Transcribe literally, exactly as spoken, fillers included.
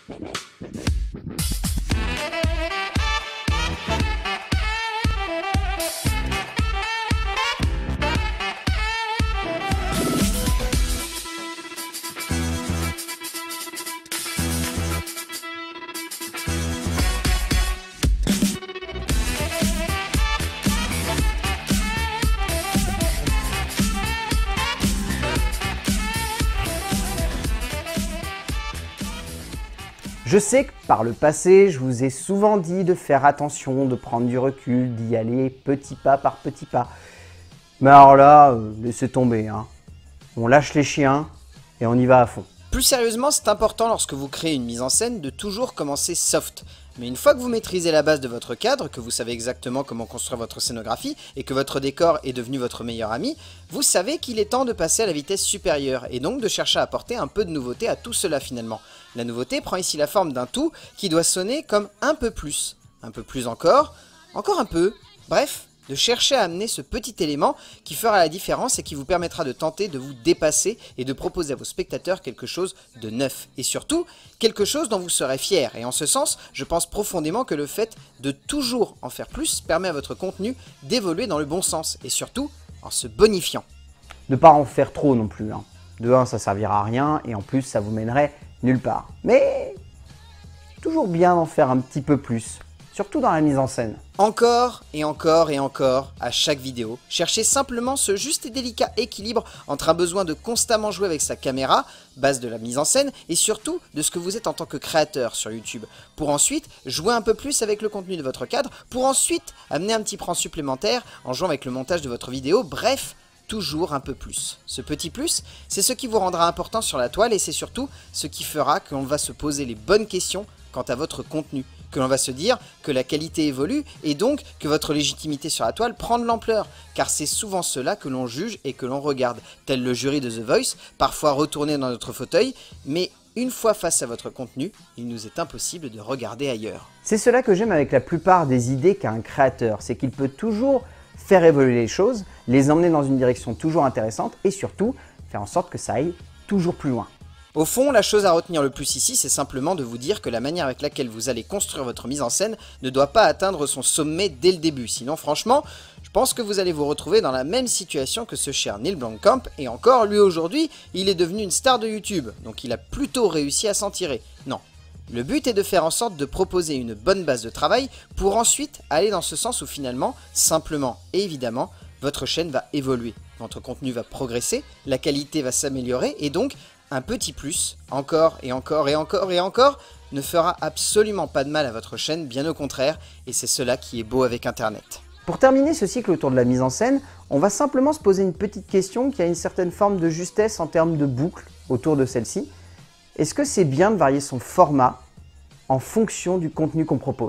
Je sais que par le passé, je vous ai souvent dit de faire attention, de prendre du recul, d'y aller petit pas par petit pas. Mais alors là, euh, laissez tomber, hein. On lâche les chiens et on y va à fond. Plus sérieusement, c'est important lorsque vous créez une mise en scène de toujours commencer soft. Mais une fois que vous maîtrisez la base de votre cadre, que vous savez exactement comment construire votre scénographie et que votre décor est devenu votre meilleur ami, vous savez qu'il est temps de passer à la vitesse supérieure et donc de chercher à apporter un peu de nouveauté à tout cela finalement. La nouveauté prend ici la forme d'un tout qui doit sonner comme un peu plus, un peu plus encore, encore un peu, bref, de chercher à amener ce petit élément qui fera la différence et qui vous permettra de tenter de vous dépasser et de proposer à vos spectateurs quelque chose de neuf. Et surtout, quelque chose dont vous serez fiers. Et en ce sens, je pense profondément que le fait de toujours en faire plus permet à votre contenu d'évoluer dans le bon sens. Et surtout, en se bonifiant. Ne pas en faire trop non plus, hein. De un, ça servira à rien et en plus, ça vous mènerait nulle part. Mais toujours bien d'en faire un petit peu plus. Surtout dans la mise en scène. Encore et encore et encore, à chaque vidéo, cherchez simplement ce juste et délicat équilibre entre un besoin de constamment jouer avec sa caméra, base de la mise en scène, et surtout de ce que vous êtes en tant que créateur sur YouTube, pour ensuite jouer un peu plus avec le contenu de votre cadre, pour ensuite amener un petit prend supplémentaire en jouant avec le montage de votre vidéo, bref, toujours un peu plus. Ce petit plus, c'est ce qui vous rendra important sur la toile et c'est surtout ce qui fera que l'on va se poser les bonnes questions quant à votre contenu, que l'on va se dire que la qualité évolue et donc que votre légitimité sur la toile prend de l'ampleur, car c'est souvent cela que l'on juge et que l'on regarde, tel le jury de The Voice, parfois retourné dans notre fauteuil, mais une fois face à votre contenu, il nous est impossible de regarder ailleurs. C'est cela que j'aime avec la plupart des idées qu'a un créateur, c'est qu'il peut toujours faire évoluer les choses, les emmener dans une direction toujours intéressante et surtout faire en sorte que ça aille toujours plus loin. Au fond, la chose à retenir le plus ici, c'est simplement de vous dire que la manière avec laquelle vous allez construire votre mise en scène ne doit pas atteindre son sommet dès le début. Sinon, franchement, je pense que vous allez vous retrouver dans la même situation que ce cher Neil Blomkamp, et encore, lui aujourd'hui, il est devenu une star de YouTube, donc il a plutôt réussi à s'en tirer. Non. Le but est de faire en sorte de proposer une bonne base de travail pour ensuite aller dans ce sens où finalement, simplement et évidemment, votre chaîne va évoluer. Votre contenu va progresser, la qualité va s'améliorer et donc un petit plus, encore et encore et encore et encore, ne fera absolument pas de mal à votre chaîne, bien au contraire, et c'est cela qui est beau avec Internet. Pour terminer ce cycle autour de la mise en scène, on va simplement se poser une petite question qui a une certaine forme de justesse en termes de boucle autour de celle-ci. Est-ce que c'est bien de varier son format en fonction du contenu qu'on propose ?